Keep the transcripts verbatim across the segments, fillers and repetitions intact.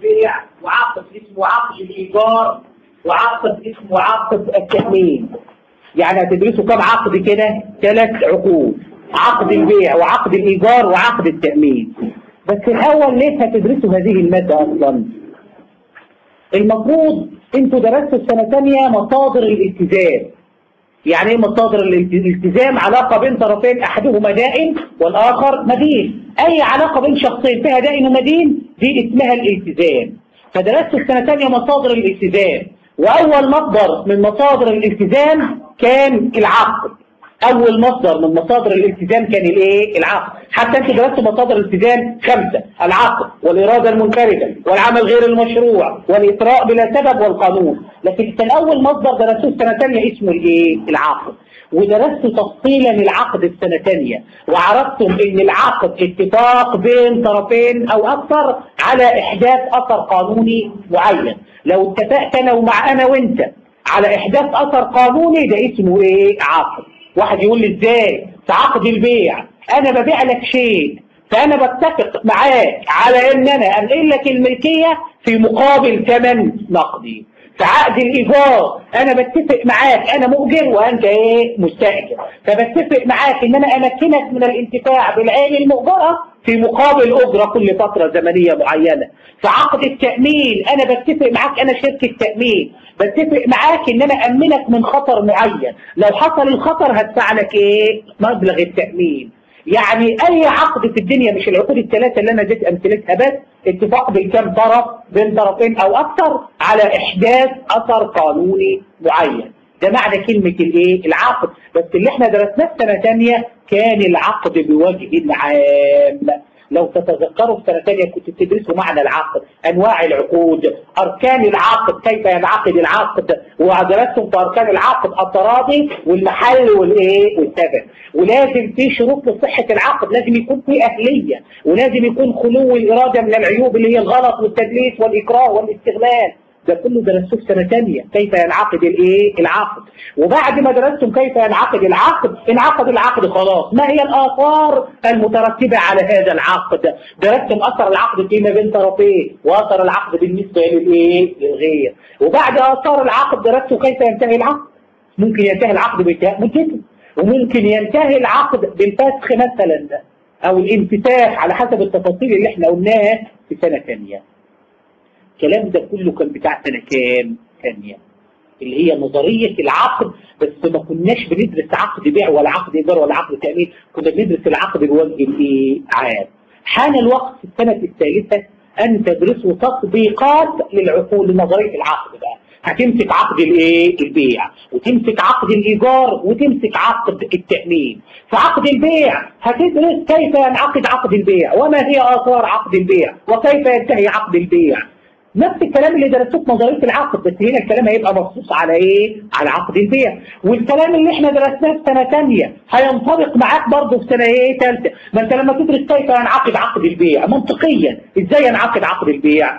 البيع، وعقد اسمه عقد الايجار، وعقد اسمه عقد التأمين. يعني هتدرسوا كم عقد كده؟ ثلاث عقود، عقد البيع وعقد الايجار وعقد التأمين. بس الاول ليه هتدرسوا هذه المادة اصلا؟ المفروض انتوا درستوا السنة ثانية مصادر الالتزام. يعني ايه مصادر الالتزام؟ علاقة بين طرفين احدهما دائن والاخر مدين. اي علاقة بين شخصين فيها دائن ومدين دي اسمها الالتزام. فدرستوا السنة الثانية مصادر الالتزام، واول مصدر من مصادر الالتزام كان العقد. اول مصدر من مصادر الالتزام كان الايه؟ العقد. حتى انتوا درستوا مصادر الالتزام خمسة: العقد والإرادة المنفردة والعمل غير المشروع والإثراء بلا سبب والقانون. لكن كان اول مصدر درستوه السنة ثانية اسمه الايه؟ العقد. ودرستوا تفصيلا العقد السنة ثانية، وعرفتم ان العقد اتفاق بين طرفين او اكثر على احداث اثر قانوني معين. لو اتفقت انا ومع انا وانت على احداث اثر قانوني ده اسمه ايه؟ عقد. واحد يقول لي ازاي؟ في عقد البيع انا ببيع لك شيء، فانا بتفق معاك على ان انا انقل لك الملكية في مقابل ثمن نقدي. في عقد الايجار انا بتفق معاك، انا مؤجر وانت ايه؟ مستاجر، فبتفق معاك ان انا امكنك من الانتفاع بالعين المؤجرة في مقابل اجرة كل فترة زمنية معينة. في عقد التأمين انا بتفق معاك، انا شركة تأمين، بتفق معاك ان انا امنك من خطر معين، لو حصل الخطر هدفع لك ايه؟ مبلغ التأمين. يعني اي عقد في الدنيا، مش العقود الثلاثة اللي انا اديت امثلتها بس، اتفاق بين كام طرف؟ بين طرفين او اكثر على احداث اثر قانوني معين. ده معنى كلمة الايه؟ العقد. بس اللي احنا درسناه في سنة ثانية كان العقد بوجه عام. لو تتذكروا في سنة ثانية كنت بتدرسوا معنى العقد، انواع العقود، اركان العقد، كيف ينعقد العقد، ودرستم في اركان العقد التراضي والمحل والايه؟ والثمن. ولازم في شروط لصحة العقد، لازم يكون في اهلية، ولازم يكون خلو الارادة من العيوب اللي هي الغلط والتدليس والاكراه والاستغلال. ده كله درستوه في سنة ثانية كيف ينعقد الايه؟ العقد. وبعد ما درستم كيف ينعقد العقد، انعقد العقد خلاص، ما هي الآثار المترتبة على هذا العقد؟ درستم أثر العقد فيما بين طرفين، وأثر العقد بالنسبة للايه؟ للغير. وبعد آثار العقد درستوا كيف ينتهي العقد. ممكن ينتهي العقد بانتهاء مدته، وممكن ينتهي العقد بالفسخ مثلا او الانفتاح على حسب التفاصيل اللي احنا قلناها في سنة ثانية. الكلام ده كله كان بتاع سنة كام؟ ثانية، اللي هي نظرية العقد. بس ما كناش بندرس عقد بيع ولا عقد إيجار ولا عقد تأمين، كنا بندرس العقد بوجه الايه؟ عام. حان الوقت في السنة الثالثة أن تدرسوا تطبيقات للعقود لنظرية العقد بقى. هتمسك عقد الايه؟ البيع، وتمسك عقد الإيجار، وتمسك عقد التأمين. في عقد البيع هتدرس كيف ينعقد عقد البيع، وما هي آثار عقد البيع، وكيف ينتهي عقد البيع. نفس الكلام اللي درستوه في نظريه العقد، بس هنا الكلام هيبقى مخصوص على ايه؟ على عقد البيع. والكلام اللي احنا درسناه في سنه ثانيه هينطبق معاك برضه في سنه ايه؟ ثالثه. ما انت لما تدرس كيف ينعقد عقد البيع منطقيا، ازاي ينعقد عقد البيع؟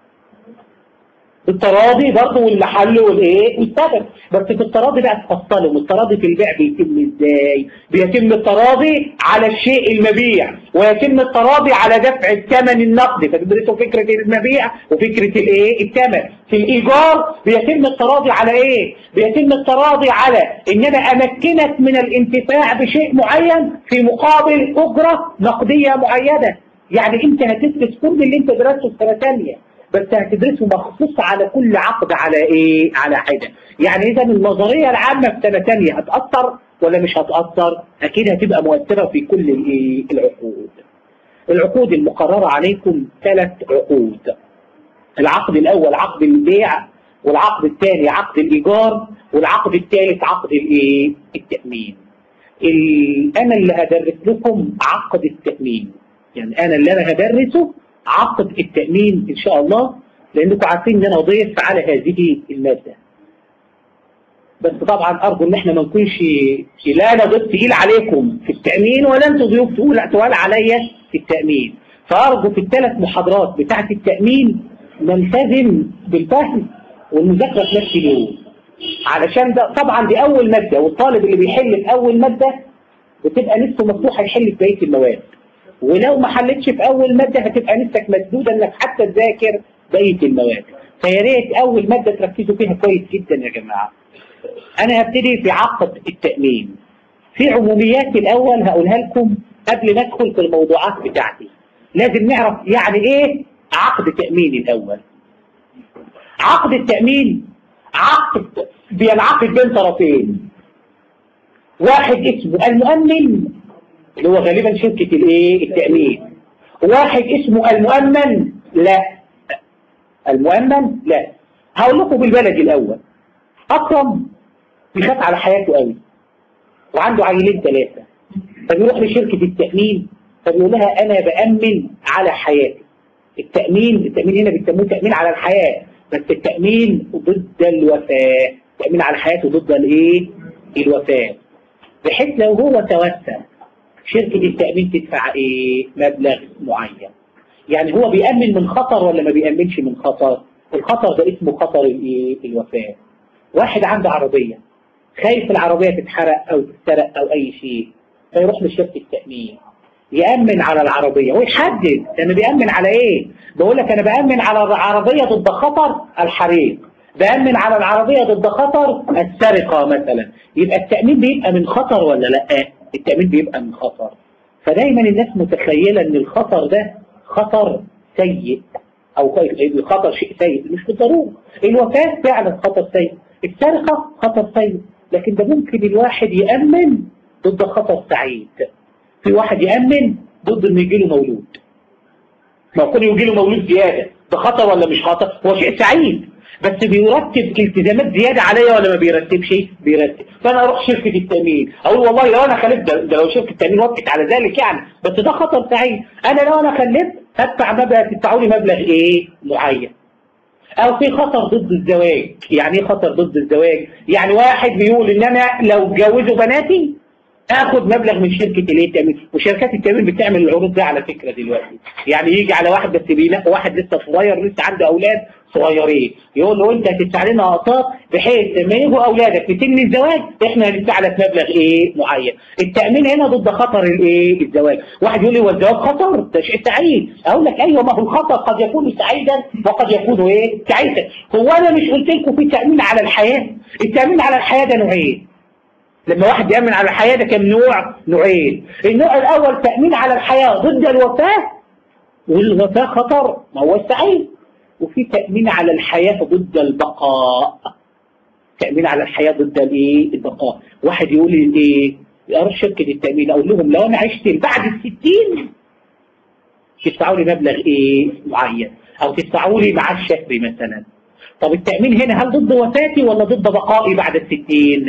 التراضي برضه والمحل والايه؟ والثمن. بس في التراضي بقى تفصلهم، التراضي في البيع بيتم ازاي؟ بيتم التراضي على الشيء المبيع، ويتم التراضي على دفع الثمن النقدي، فتدرسوا فكرة المبيع وفكرة الايه؟ الثمن. في الايجار بيتم التراضي على ايه؟ بيتم التراضي على ان انا امكنك من الانتفاع بشيء معين في مقابل اجرة نقدية معينة. يعني انت هتدرس كل اللي انت درسته في سنة ثانية، بس هتدرسه مخصوص على كل عقد على ايه؟ على حدة. يعني اذا النظرية العامة في سنة ثانية هتأثر ولا مش هتأثر؟ اكيد هتبقى مؤثرة في كل الايه؟ العقود. العقود المقررة عليكم ثلاث عقود. العقد الاول عقد البيع، والعقد الثاني عقد الايجار، والعقد الثالث عقد الايه؟ التأمين. انا اللي هدرس لكم عقد التأمين، يعني انا اللي انا هدرسه عقد التأمين إن شاء الله، لأنكم عارفين إن أنا أضيف على هذه المادة. بس طبعا أرجو إن إحنا ما نكونش، لا أنا ضيف تقيل عليكم في التأمين ولا أنتوا ضيوف تقول تقال عليا في التأمين. فأرجو في الثلاث محاضرات بتاعة التأمين نلتزم بالفهم والمذاكرة في نفس اليوم، علشان ده طبعا دي أول مادة، والطالب اللي بيحل في أول مادة بتبقى نفسه مفتوحة يحل في بقية المواد. ولو ما حلتش في اول مادة هتبقى نفسك مسدودة انك حتى تذاكر بقيه المواد. فيا ريت اول ماده تركزوا فيها كويس جدا يا جماعه. انا هبتدي في عقد التامين. في عموميات الاول هقولها لكم قبل ما ادخل في الموضوعات بتاعتي. لازم نعرف يعني ايه عقد تامين الاول. عقد التامين عقد بينعقد بين طرفين. واحد اسمه المؤمن اللي هو غالبا شركه الايه التامين. واحد اسمه المؤمن لا المؤمن لا. هقول لكم بالبلد الاول. اكرم بيخاف على حياته قوي وعنده عيلين ثلاثه، فبيروح لشركه التامين فبيقول لها انا بامن على حياتي. التامين التامين هنا بيسموه تامين على الحياه، بس التامين ضد الوفاه. التامين على حياته ضد الايه الوفاه، بحيث لو هو توفى شركه التامين تدفع ايه مبلغ معين. يعني هو بيامن من خطر ولا ما بيامنش من خطر؟ الخطر ده اسمه خطر الايه الوفاه. واحد عنده عربيه خايف العربيه تتحرق او تتسرق او اي شيء، فيروح لشركه التامين يامن على العربيه ويحدد انا بيامن على ايه. بقول لك انا بامن على العربيه ضد خطر الحريق، بامن على العربيه ضد خطر السرقه مثلا. يبقى التامين بيبقى من خطر ولا لا؟ التامين بيبقى من خطر. فدايما الناس متخيله ان الخطر ده خطر سيء او خطر شيء سيء، مش بالضروره. الوفاه فعلا خطر سيء، السرقه خطر سيء، لكن ده ممكن الواحد يامن ضد خطر سعيد. في واحد يامن ضد انه يجي له مولود، ممكن يجي له مولود زياده، ده خطر ولا مش خطر؟ هو شيء سعيد بس بيرتب التزامات زياده عليا ولا ما بيرتبش؟ بيرتب. فانا اروح شركه التامين اقول والله لو انا خلفت، ده, ده لو شركه التامين وافقت على ذلك يعني، بس ده خطر سعيد. انا لو انا خلفت هدفع مبلغ، تدفعوا لي مبلغ ايه معين. او في خطر ضد الزواج. يعني ايه خطر ضد الزواج؟ يعني واحد بيقول ان انا لو اتجوزوا بناتي اخد مبلغ من شركه الايه التامين، وشركات التامين بتعمل العروض دي على فكره دلوقتي. يعني يجي على واحد بس بيلاقي واحد لسه صغير لسه عنده اولاد صغيرين، يقول له انت هتدفع لنا اقساط بحيث لما يجوا اولادك في سن الزواج احنا هندفع لك مبلغ ايه معين. التامين هنا ضد خطر الايه الزواج. واحد يقول لي هو الزواج خطر؟ ده شيء سعيد. اقول لك ايوه، ما هو الخطر قد يكون سعيدا وقد يكون ايه سعيدا. هو انا مش قلت لكم في تامين على الحياه؟ التامين على الحياه ده نوعين. لما واحد يأمن على الحياة ده كم نوع؟ نوعين. النوع الأول تأمين على الحياة ضد الوفاة، والوفاة خطر ما هو السعيد. وفي تأمين على الحياة ضد البقاء. تأمين على الحياة ضد الايه؟ البقاء. واحد يقول لي ايه؟ اروح شركة التأمين اقول لهم لو انا عشت بعد الستين تدفعوا لي مبلغ ايه معين، او تدفعوا لي معاش شهري مثلا. طب التأمين هنا هل ضد وفاتي ولا ضد بقائي بعد الستين؟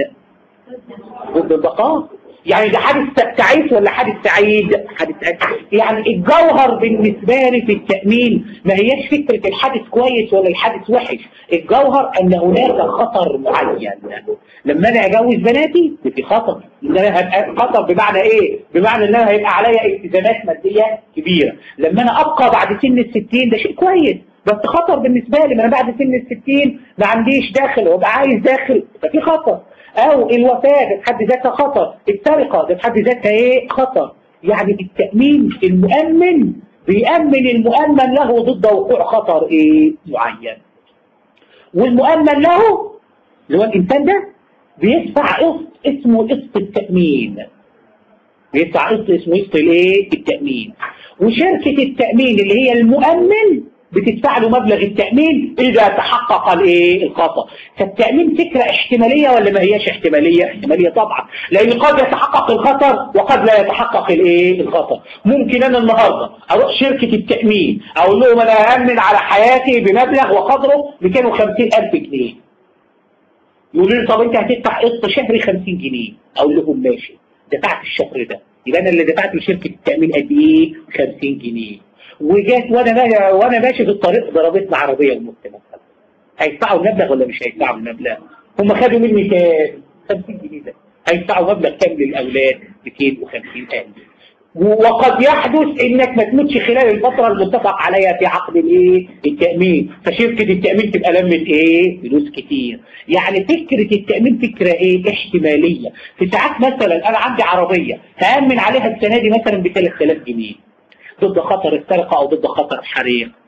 ضد البقاء. يعني ده حادث تعيس ولا حادث سعيد؟ حادث سعيد. يعني الجوهر بالنسبة لي في التأمين ما هيش فكرة الحادث كويس ولا الحادث وحش، الجوهر أن هناك خطر معين. لما أنا أجوز بناتي في خطر، إن أنا هبقى خطر بمعنى إيه؟ بمعنى إن أنا هيبقى عليا التزامات مادية كبيرة. لما أنا أبقى بعد سن الستين ده شيء كويس، بس خطر بالنسبة لي، ما أنا بعد سن الستين ما عنديش داخل وابقى عايز داخل، ففي خطر. أو الوفاة ده في حد ذاتها خطر، السرقة ده في حد ذاتها إيه؟ خطر. يعني التأمين المؤمن بيأمن المؤمن له ضد وقوع خطر إيه؟ معين. والمؤمن له اللي هو الإنسان ده بيدفع قسط اسمه قسط التأمين. بيدفع قسط اسمه قسط الإيه؟ التأمين. وشركة التأمين اللي هي المؤمن بتدفع له مبلغ التأمين إذا تحقق الايه الخطأ. فالتأمين فكرة احتمالية ولا ما هياش احتمالية؟ احتمالية طبعا، لأن قد يتحقق الخطر وقد لا يتحقق الايه الخطر. ممكن أنا النهاردة أروح شركة التأمين أقول لهم أنا هأمن على حياتي بمبلغ وقدره مئتين وخمسين ألف جنيه. يقولوا لي طب أنت هتدفع قسط شهري خمسين جنيه. أقول لهم ماشي، دفعت الشهر ده، يبقى أنا اللي دفعت لشركة التأمين قد إيه؟ خمسين جنيه. وجات وانا وانا ماشي في الطريق ضربتنا عربيه ونص مثلا، هيدفعوا المبلغ ولا مش هيدفعوا المبلغ؟ هم خدوا مني كام؟ خمسين جنيه ده. هيدفعوا مبلغ كام للاولاد؟ مئتين وخمسين ألف. وقد يحدث انك ما تموتش خلال الفتره المتفق عليها في عقد الايه؟ التامين، فشركه التامين تبقى لمت ايه؟ فلوس كتير. يعني فكره التامين فكره ايه؟ احتماليه. في ساعات مثلا انا عندي عربيه هامن عليها السنه دي مثلا ب ثلاثة آلاف جنيه ضد خطر السرقة أو ضد خطر الحريق.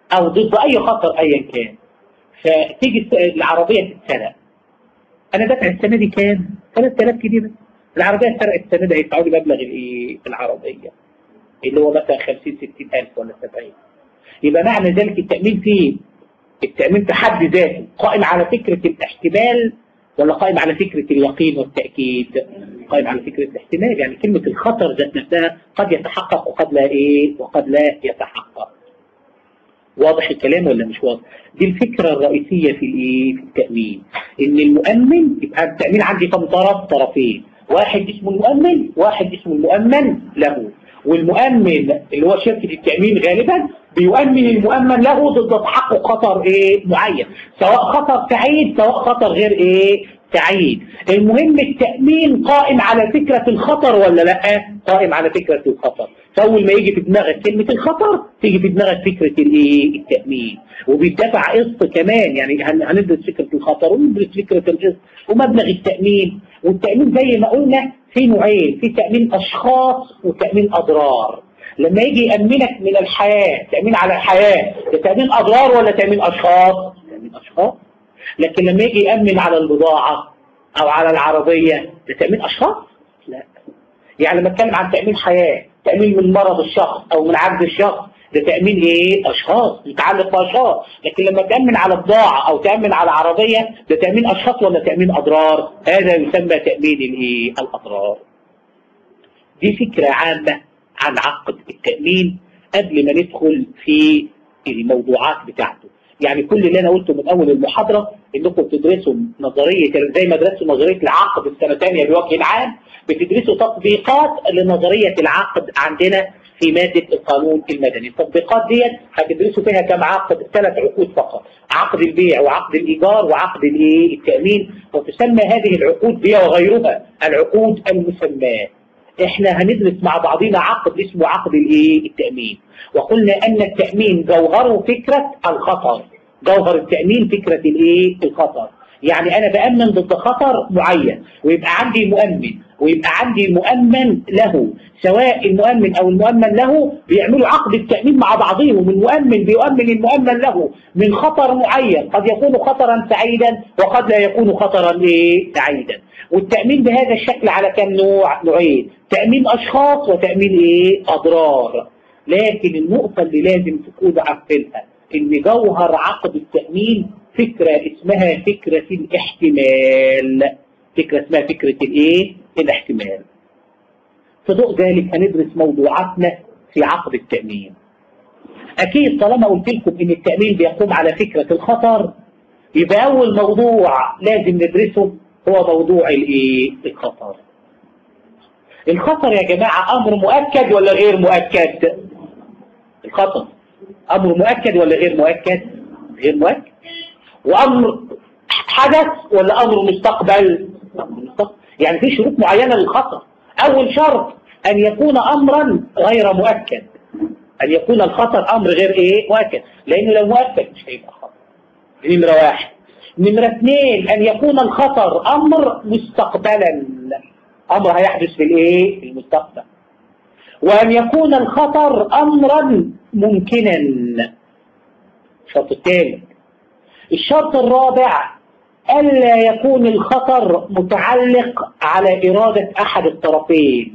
او ضد اي خطر ايا كان، فتيجي العربيه تتسرق، انا دافع السنه دي كام؟ ثلاثة آلاف جنيه بس. العربيه اتسرقت السنه دي هيدفعوا لي مبلغ الايه؟ العربيه اللي هو مثلا خمسين ستين ألف ولا سبعين. يبقى معنى ذلك التامين فيه، التامين في حد ذاته قائم على فكره الاحتمال ولا قائم على فكره اليقين والتاكيد؟ قائم على فكره الاحتمال، يعني كلمه الخطر ذات نفسها قد يتحقق وقد لا ايه؟ وقد لا يتحقق. واضح الكلام ولا مش واضح؟ دي الفكرة الرئيسية في الايه؟ في التأمين. ان المؤمن يبقى التأمين عندي كم طرف؟ طرفين، واحد اسمه المؤمن، واحد اسمه المؤمن له. والمؤمن اللي هو شركة التأمين غالبا بيؤمن المؤمن له ضد تحقق خطر ايه؟ معين، سواء خطر سعيد سواء خطر غير ايه؟ سعيد. المهم التأمين قائم على فكرة الخطر ولا لا؟ قائم على فكرة الخطر. فأول ما يجي في دماغك كلمة الخطر تيجي في دماغك فكرة الايه؟ التأمين. وبيدفع قسط كمان، يعني هندرس فكرة الخطر وندرس فكرة القسط ومبلغ التأمين. والتأمين زي ما قلنا في نوعين، في تأمين أشخاص وتأمين أضرار. لما يجي يأمنك من الحياة، تأمين على الحياة، ده تأمين أضرار ولا تأمين أشخاص؟ تأمين أشخاص. لكن لما يجي يأمن على البضاعة أو على العربية ده تأمين أشخاص؟ لا. يعني لما اتكلم عن تأمين حياة، تأمين من مرض الشخص أو من عجز الشخص، ده تأمين إيه؟ أشخاص، متعلق بأشخاص. لكن لما تأمن على بضاعة أو تأمن على عربية ده تأمين أشخاص ولا تأمين أضرار؟ هذا يسمى تأمين الإيه؟ الأضرار. دي فكرة عامة عن عقد التأمين قبل ما ندخل في الموضوعات بتاعته. يعني كل اللي أنا قلته من أول المحاضرة إنكم بتدرسوا نظرية زي ما درستوا نظرية العقد السنة الثانية بوجه عام، بتدرسوا تطبيقات لنظرية العقد عندنا في مادة القانون المدني. التطبيقات ديت هتدرسوا فيها كم عقد؟ ثلاث عقود فقط، عقد البيع وعقد الإيجار وعقد الإيه؟ التأمين. وتسمى هذه العقود دي وغيرها العقود المسماة. احنا هندرس مع بعضنا عقد اسمه عقد الايه؟ التأمين. وقلنا ان التأمين جوهره فكرة الخطر. جوهر التأمين فكرة الايه؟ الخطر. يعني انا بأمن ضد خطر معين، ويبقى عندي مؤمن ويبقى عندي مؤمن له، سواء المؤمن او المؤمن له بيعملوا عقد التأمين مع بعضهم. المؤمن بيؤمن المؤمن له من خطر معين، قد يكون خطرا سعيدا وقد لا يكون خطرا ايه؟ سعيدا. والتأمين بهذا الشكل على كم نوع؟ نوعين، تأمين أشخاص وتأمين إيه؟ أضرار. لكن النقطة اللي لازم تكون عارفينها إن جوهر عقد التأمين فكرة اسمها فكرة الاحتمال. فكرة اسمها فكرة الإيه؟ الاحتمال. في ضوء ذلك هندرس موضوعاتنا في عقد التأمين. أكيد طالما قلت لكم إن التأمين بيقوم على فكرة الخطر، يبقى أول موضوع لازم ندرسه هو موضوع الايه؟ الخطر. الخطر يا جماعة أمر مؤكد ولا غير مؤكد؟ الخطر أمر مؤكد ولا غير مؤكد؟ غير مؤكد. وأمر حدث ولا أمر مستقبل؟ مستقبل. يعني في شروط معينة للخطر. أول شرط أن يكون أمرا غير مؤكد، أن يكون الخطر أمر غير إيه؟ مؤكد، لأنه لو مؤكد مش هيبقى خطر. نمرة واحد. نمرة اثنين أن يكون الخطر أمر مستقبلا، أمر هيحدث في الإيه؟ في المستقبل. وأن يكون الخطر أمرا ممكنا. الشرط الثالث. الشرط الرابع ألا يكون الخطر متعلق على إرادة أحد الطرفين.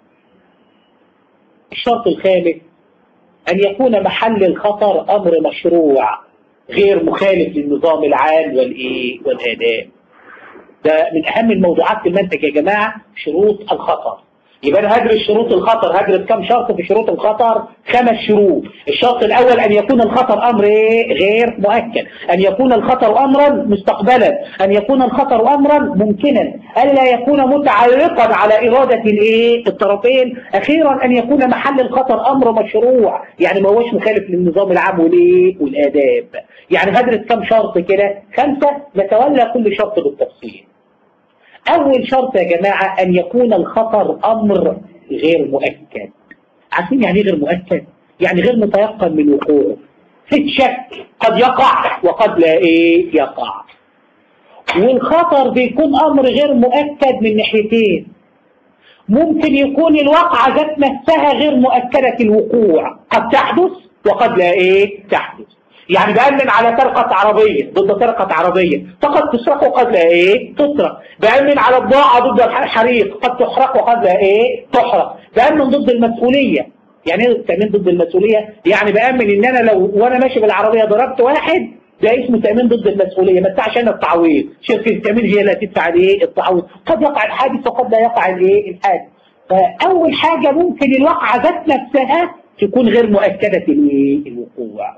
الشرط الخامس أن يكون محل الخطر أمر مشروع غير مخالف للنظام العام والإيه؟ والآداب. ده من أهم الموضوعات في المنهج يا جماعة، شروط الخطر. يبقى أنا هدرس شروط الخطر، هدرس كم شرط في شروط الخطر؟ خمس شروط. الشرط الأول أن يكون الخطر أمر إيه؟ غير مؤكد، أن يكون الخطر أمرا مستقبلا، أن يكون الخطر أمرا ممكنا، ألا يكون متعلقا على إرادة الإيه؟ الطرفين. أخيرا أن يكون محل الخطر أمر مشروع، يعني ما هوش مخالف للنظام العام والإيه؟ والآداب. يعني هدرس كم شرط كده؟ خمسة، نتولى كل شرط بالتفصيل. أول شرط يا جماعة أن يكون الخطر أمر غير مؤكد. عارفين يعني غير مؤكد؟ يعني غير متيقن من وقوعه، في شك، قد يقع وقد لا إيه؟ يقع. والخطر بيكون أمر غير مؤكد من ناحيتين. ممكن يكون الواقعة ذات نفسها غير مؤكدة الوقوع، قد تحدث وقد لا إيه؟ تحدث. يعني بأمن على سرقة عربية ضد سرقة عربية، فقد تسرق وقد لا ايه تسرق. بأمن على بضاعة ضد الحريق، قد تحرق وقد لا ايه تحرق. بأمن ضد المسؤولية. يعني ايه التأمين ضد المسؤولية؟ يعني بأمن ان انا لو وانا ماشي بالعربية ضربت واحد، ده اسمه تأمين ضد المسؤولية، ما ادفعش انا التعويض، شركة التأمين هي اللي هتدفع الايه التعويض. قد يقع الحادث وقد لا يقع الايه الحادث. فأول حاجة ممكن الواقعة ذات نفسها تكون غير مؤكدة الوقوع،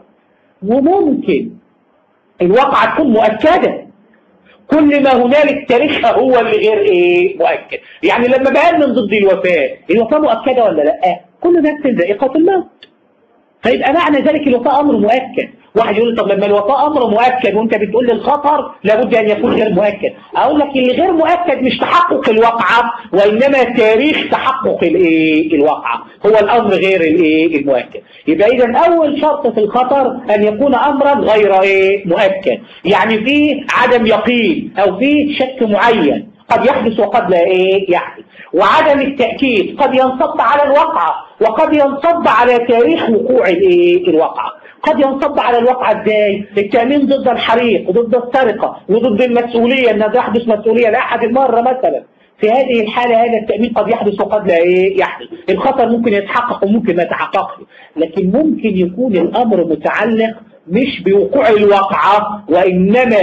وممكن الواقعة تكون مؤكدة، كل ما هنالك تاريخها هو اللي غير ايه مؤكد. يعني لما بأمن ضد الوفاة، الوفاة مؤكدة ولا لا؟ كل نفس ذائقة الموت، فيبقى معنى ذلك الوفاة أمر مؤكد. واحد يقول لي طب لما الوفاة أمر مؤكد وانت بتقول لي الخطر لابد أن يكون غير مؤكد، أقول لك اللي غير مؤكد مش تحقق الواقعة، وإنما تاريخ تحقق الايه الواقعة هو الأمر غير الايه المؤكد. يبقى إذا أول شرط في الخطر أن يكون أمرا غير ايه مؤكد، يعني فيه عدم يقين أو فيه شك معين قد يحدث وقد لا ايه يحدث. وعدم التأكيد قد ينصب على الواقعة وقد ينصب على تاريخ وقوع الايه الواقعة. قد ينصب على الواقعة ازاي؟ التأمين ضد الحريق وضد السرقة وضد المسؤولية، ان يحدث مسؤولية لأحد المرة مثلا. في هذه الحالة هذا التأمين قد يحدث وقد لا ايه يحدث. الخطر ممكن يتحقق وممكن ما يتحققش، لكن ممكن يكون الأمر متعلق مش بوقوع الواقعة وإنما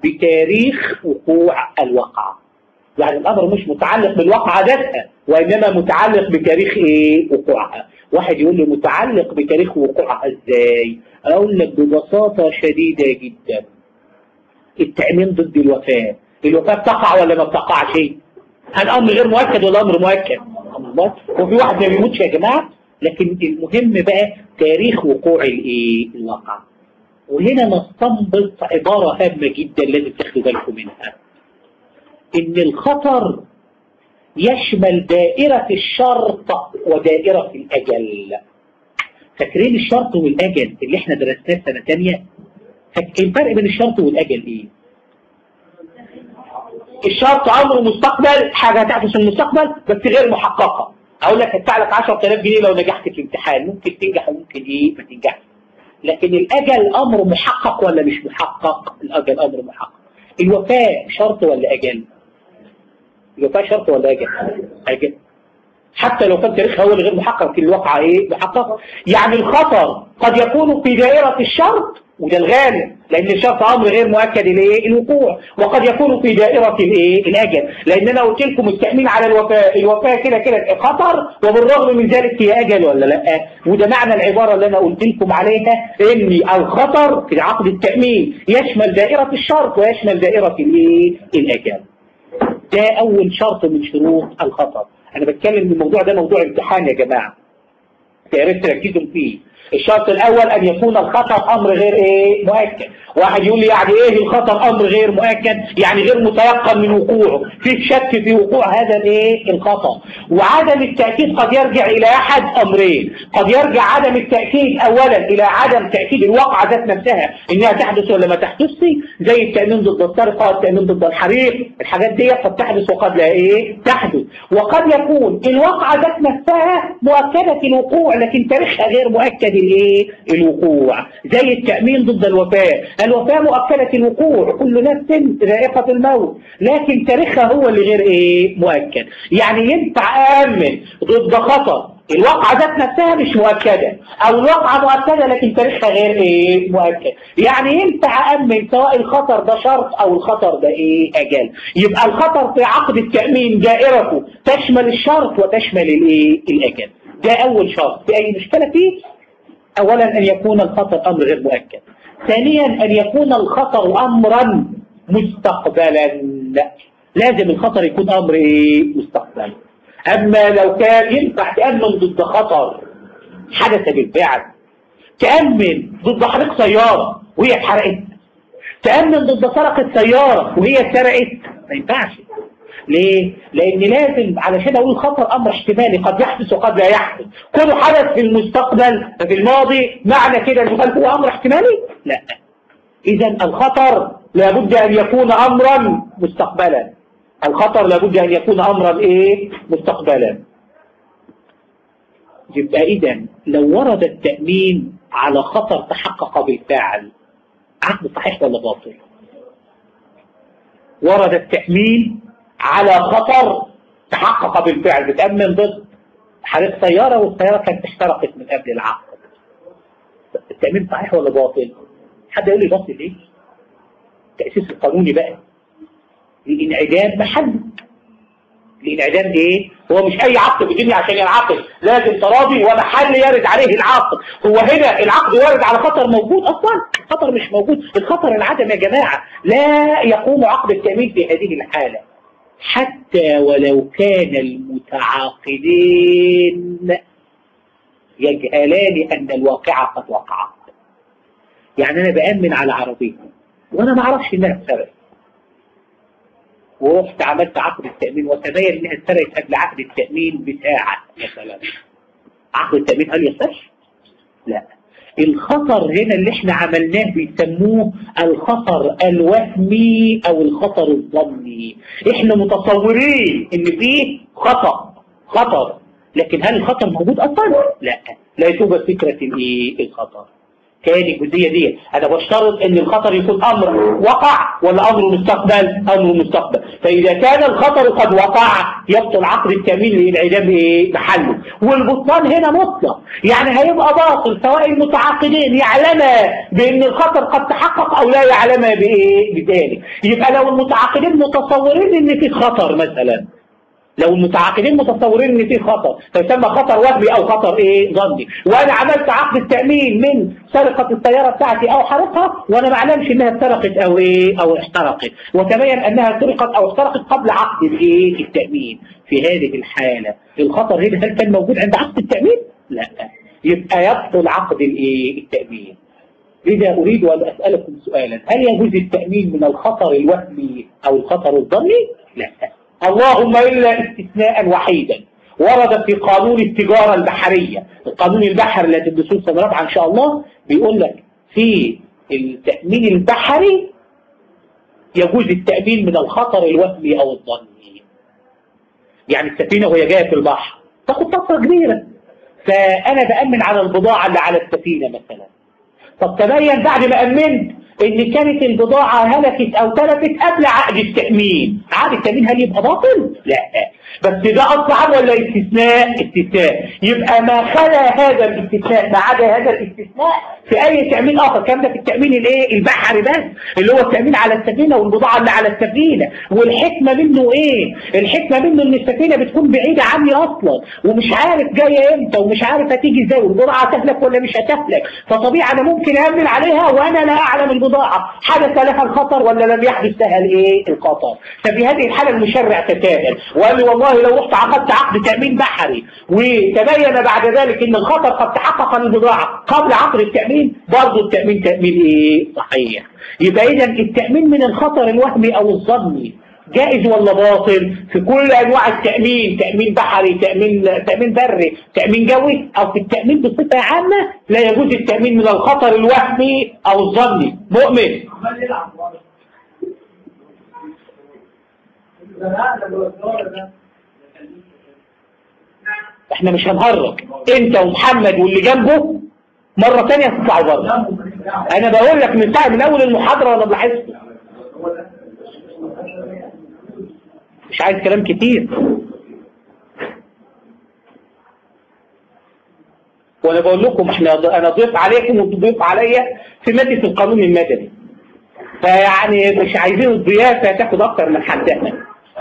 بتاريخ وقوع الواقعة. يعني الأمر مش متعلق بالواقعة ذاتها وإنما متعلق بتاريخ إيه وقوعها. واحد يقول لي متعلق بتاريخ وقوعها إزاي؟ أقول لك ببساطة شديدة جدا، التأمين ضد الوفاة، الوفاة بتقع ولا ما بتقعش؟ هل أمر غير مؤكد ولا أمر مؤكد؟ وفي واحد ما بيموتش يا جماعة، لكن المهم بقى تاريخ وقوع الإيه الواقع. وهنا نستنبط عبارة هامة جدا لازم تاخدوا بالكم منها، إن الخطر يشمل دائرة الشرط ودائرة الأجل. فاكرين الشرط والأجل اللي احنا درسناه سنة تانية؟ الفرق بين الشرط والأجل إيه؟ الشرط أمر مستقبل، حاجة هتحدث في المستقبل بس غير محققة. أقول لك هدفع لك عشرة آلاف جنيه لو نجحت في الامتحان، ممكن تنجح وممكن إيه ما تنجحش. لكن الأجل أمر محقق ولا مش محقق؟ الأجل أمر محقق. الوفاة شرط ولا أجل؟ الوفاة شرط ولا أجل؟ أجل. حتى لو كان تاريخها هو اللي غير محقق في الواقع إيه؟ محقق. يعني الخطر قد يكون في دائرة الشرط وده الغالب، لأن الشرط أمر غير مؤكد الايه الوقوع، وقد يكون في دائرة الايه الأجل، لأن أنا قلت لكم التأمين على الوفاة، الوفاة كده كده خطر وبالرغم من ذلك هي أجل ولا لا؟ وده معنى العبارة اللي أنا قلت لكم عليها، إن الخطر في عقد التأمين يشمل دائرة الشرط ويشمل دائرة الايه الأجل. ده أول شرط من شروط الخطر. أنا بتكلم من الموضوع ده موضوع امتحان يا جماعة، يا ريت تركزوا فيه. الشرط الأول أن يكون الخطر أمر غير إيه مؤكد. واحد يقول لي يعني إيه الخطر أمر غير مؤكد؟ يعني غير متيقن من وقوعه، في شك في وقوع هذا الإيه الخطر. وعدم التأكيد قد يرجع إلى أحد أمرين، قد يرجع عدم التأكيد أولا إلى عدم تأكيد الواقعة ذات نفسها إنها تحدث ولا ما تحدثش، زي التأمين ضد السرقة، التأمين ضد الحريق، الحاجات دي قد تحدث وقد لا إيه تحدث. وقد يكون الواقعة ذات نفسها مؤكدة الوقوع لكن تاريخها غير مؤكد الايه الوقوع، زي التأمين ضد الوفاة. الوفاة مؤكدة الوقوع، كل نفس ذائقة الموت، لكن تاريخها هو اللي غير ايه مؤكد. يعني ينفع أأمن ضد خطر الواقعة ذات نفسها مش مؤكدة، او الواقعة مؤكدة لكن تاريخها غير ايه مؤكد. يعني ينفع أأمن سواء الخطر ده شرط او الخطر ده ايه اجل. يبقى الخطر في عقد التأمين دائرته تشمل الشرط وتشمل الايه الاجل. ده اول شرط. في اي مشكلة فيه؟ اولا ان يكون الخطر امر غير مؤكد. ثانيا ان يكون الخطر امرا مستقبلا، لازم الخطر يكون امر ايه مستقبلا. اما لو كان ينفع تأمن ضد خطر حدث بالفعل، تأمن ضد حريق سيارة وهي اتحرقت، تأمن ضد سرقة سيارة وهي اتسرقت، ما ينفعش. ليه؟ لأن لازم علشان أقول خطر أمر احتمالي قد يحدث وقد لا يحدث. كله حدث في المستقبل في الماضي معنى كده أنه هل هو أمر احتمالي؟ لا. إذا الخطر لابد أن يكون أمرا مستقبلا. الخطر لابد أن يكون أمرا إيه؟ مستقبلا. يبقى إذا لو ورد التأمين على خطر تحقق بالفعل، عقد صحيح ولا باطل؟ ورد التأمين على خطر تحقق بالفعل، بتأمن ضد حريق سيارة والسيارة كانت احترقت من قبل العقد، التأمين صحيح ولا باطل؟ حد يقول لي باطل ليه؟ التأسيس القانوني بقى الانعدام محل. الانعدام ايه؟ هو مش اي عقد في الدنيا عشان ينعقد لازم تراضي ومحل يرد عليه العقد، هو هنا العقد يرد على خطر موجود اصلا؟ الخطر مش موجود، الخطر العدم يا جماعه، لا يقوم عقد التأمين في هذه الحاله حتى ولو كان المتعاقدين يجهلان ان الواقعه قد وقعت. يعني انا بأمن على عربيتي وانا ما اعرفش انها اتسرقت، ورحت عملت عقد التأمين وتبين انها اتسرقت قبل عقد التأمين بساعة مثلا، عقد التأمين هل يصح؟ لا. الخطر هنا اللي احنا عملناه بيسموه الخطر الوهمي او الخطر الظني. احنا متصورين ان فيه خطأ خطر، لكن هل الخطر موجود اصلا؟ لا، لا توجد فكرة الايه الخطر. تاني الجزئية دي أنا بشترط إن الخطر يكون أمر وقع ولا أمر مستقبل؟ أمر مستقبل. فإذا كان الخطر قد وقع يبطل عقد التأمين للإنعدام إيه؟ محله. والبطلان هنا مطلق، يعني هيبقى باطل سواء المتعاقدين يعلما بأن الخطر قد تحقق أو لا يعلما بإيه؟ بذلك. يبقى لو المتعاقدين متصورين إن في خطر مثلا، لو المتعاقدين متصورين ان في خطر فيسمى خطر وهمي او خطر ايه ظني، وانا عملت عقد التأمين من سرقة السيارة بتاعتي او حرقها وانا ما اعلمش انها اتسرقت او ايه او احترقت، وتبين انها سرقت او احترقت قبل عقد الايه التأمين. في هذه الحالة الخطر هنا هل كان موجود عند عقد التأمين؟ لا، يبقى يبطل عقد الايه التأمين. لذا اريد ان اسألكم سؤالا، هل يجوز التأمين من الخطر الوهمي او الخطر الظني؟ لا، اللهم إلا استثناء وحيدا ورد في قانون التجارة البحرية، القانون البحري اللي هتدرسوه سنة رابعة إن شاء الله، بيقول لك في التأمين البحري يجوز التأمين من الخطر الوهمي أو الظني. يعني السفينة وهي جاية في البحر تاخد فترة كبيرة، فأنا بأمن على البضاعة اللي على السفينة مثلا، طب تبين بعد ما أمنت إن كانت البضاعة هلكت أو تلفت قبل عقد التأمين، عقد التأمين هل يبقى باطل؟ لا، بس ده أصلا ولا استثناء؟ استثناء. يبقى ما خلا هذا الاستثناء ما عدا هذا الاستثناء في أي تأمين آخر، كان ده في التأمين الإيه؟ البحري بس، اللي هو التأمين على السفينة والبضاعة اللي على السفينة. والحكمة منه إيه؟ الحكمة منه إن السفينة بتكون بعيدة عني أصلا ومش عارف جاية إمتى ومش عارف هتيجي إزاي والبضاعة هتهلك ولا مش هتهلك، فطبيعي أنا ممكن أأمن عليها وأنا لا أعلم البضاعة حدث لها الخطر ولا لم يحدث لها الايه الخطر. ففي هذه الحالة المشرع تساهل وقال لي والله لو رحت عقدت عقد تأمين بحري وتبين بعد ذلك ان الخطر قد تحقق للبضاعة قبل عقد التأمين، برضه التأمين تأمين ايه صحيح. يبقى اذا التأمين من الخطر الوهمي او الظني جائز ولا باطل؟ في كل انواع التأمين، تأمين بحري، تأمين تأمين بري، تأمين جوي، او في التأمين بصفة عامة لا يجوز التأمين من الخطر الوهمي او الظني. مؤمن احنا مش هنهرج، انت ومحمد واللي جنبه مرة تانية تطلعوا بره. انا بقول لك من ساعة من اول المحاضرة وانا بلاحظت، مش عايز كلام كتير، وانا بقول لكم احنا انا ضيف عليكم وضيف عليا في مادة القانون المدني، فيعني مش عايزين الضيافة تاخد اكتر من حدها.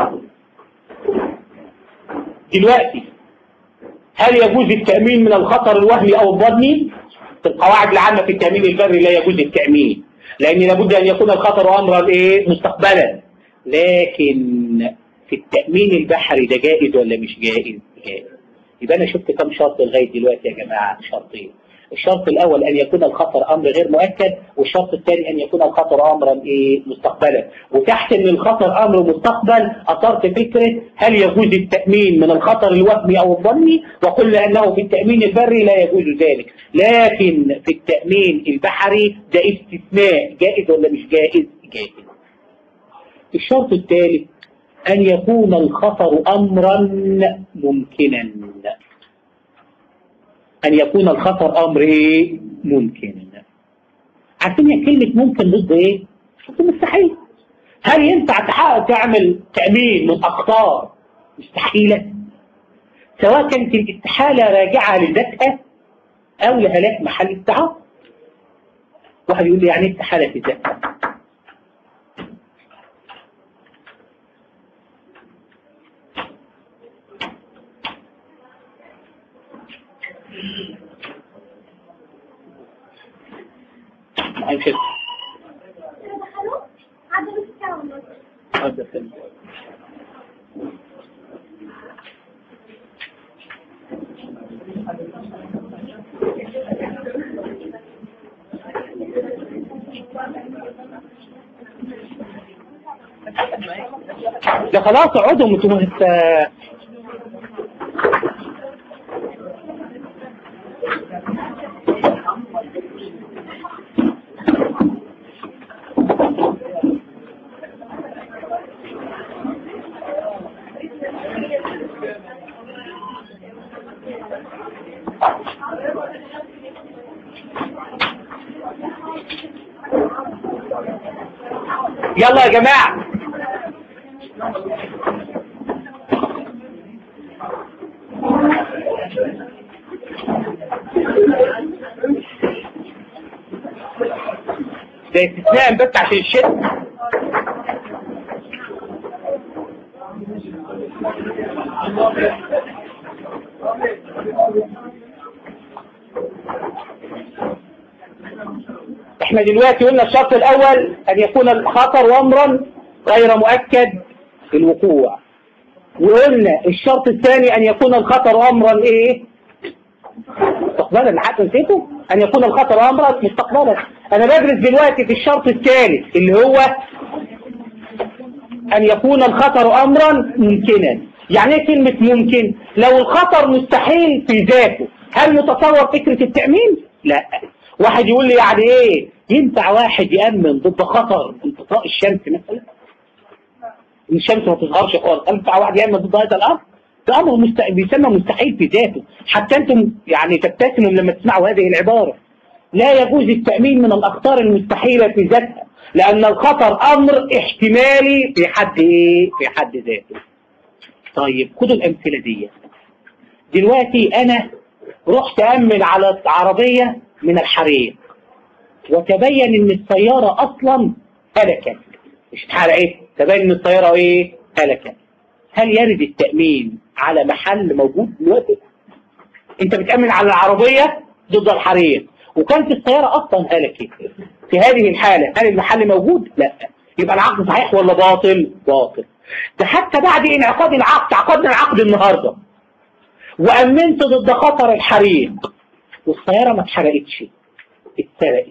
دلوقتي هل يجوز التأمين من الخطر الوهمي او الظني؟ في القواعد العامة في التأمين البري لا يجوز التأمين، لان لابد ان يكون الخطر امرا ايه مستقبلا. لكن في التأمين البحري ده جائز ولا مش جائز؟ جائز. يبقى انا شفت كم شرط لغايه دلوقتي يا جماعه؟ شرطين. الشرط الاول ان يكون الخطر امر غير مؤكد، والشرط الثاني ان يكون الخطر امرا ايه مستقبلا. وتحت ان الخطر امر مستقبل اثرت فكره هل يجوز التأمين من الخطر الوهمي او الظني، وقلنا انه في التأمين البري لا يجوز ذلك، لكن في التأمين البحري ده استثناء. جائز ولا مش جائز؟ جائز. الشرط الثالث أن يكون الخطر أمرا ممكنا، أن يكون الخطر أمر إيه؟ ممكن. عارفين يا كلمة ممكن ضد ايه؟ ضد مستحيل. هل ينفع تحقق تعمل تأمين من أخطار مستحيلة؟ سواء كانت الاستحالة راجعة لذاتها أو لهلاك محل التعاطي. واحد يقول لي يعني استحالة في ذاتها؟ معايا كده ده خلاص اقعدوا انتوا مت يلا يا جماعة ده استثناء بس عشان الشتاء. احنا دلوقتي قلنا الشرط الاول ان يكون الخطر امرا غير مؤكد الوقوع، وقلنا الشرط الثاني ان يكون الخطر امرا ايه مستقبلا. لحد نسيته ان يكون الخطر امرا مستقبلا. انا بدرس دلوقتي في الشرط الثالث اللي هو ان يكون الخطر امرا ممكنا. يعني ايه كلمة ممكن؟ لو الخطر مستحيل في ذاته هل يتصور فكرة التأمين؟ لا. واحد يقول لي يعني ايه ينفع واحد يأمن ضد خطر انطفاء الشمس مثلا؟ الشمس ما تظهرش خالص، ينفع واحد يأمن ضد هذا الامر؟ ده امر مست... بيسمى مستحيل في ذاته. حتى انتم يعني تبتسموا لما تسمعوا هذه العبارة. لا يجوز التأمين من الاخطار المستحيلة في ذاتها، لان الخطر امر احتمالي في حد ايه؟ في حد ذاته. طيب خدوا الامثلة دي. دلوقتي انا رحت أأمن على عربية من الحريق وتبين ان السيارة اصلا هلكت، مش اتحرقت، تبين ان السيارة ايه؟ هلكت. هل يرد التأمين على محل موجود دلوقتي؟ انت بتأمن على العربية ضد الحريق وكانت السيارة اصلا هلكت. في هذه الحالة هل المحل موجود؟ لا. يبقى العقد صحيح ولا باطل؟ باطل. ده حتى بعد انعقاد العقد، عقدنا العقد النهاردة وأمنت ضد خطر الحريق والسيارة ما اتحرقتش، اتسرقت،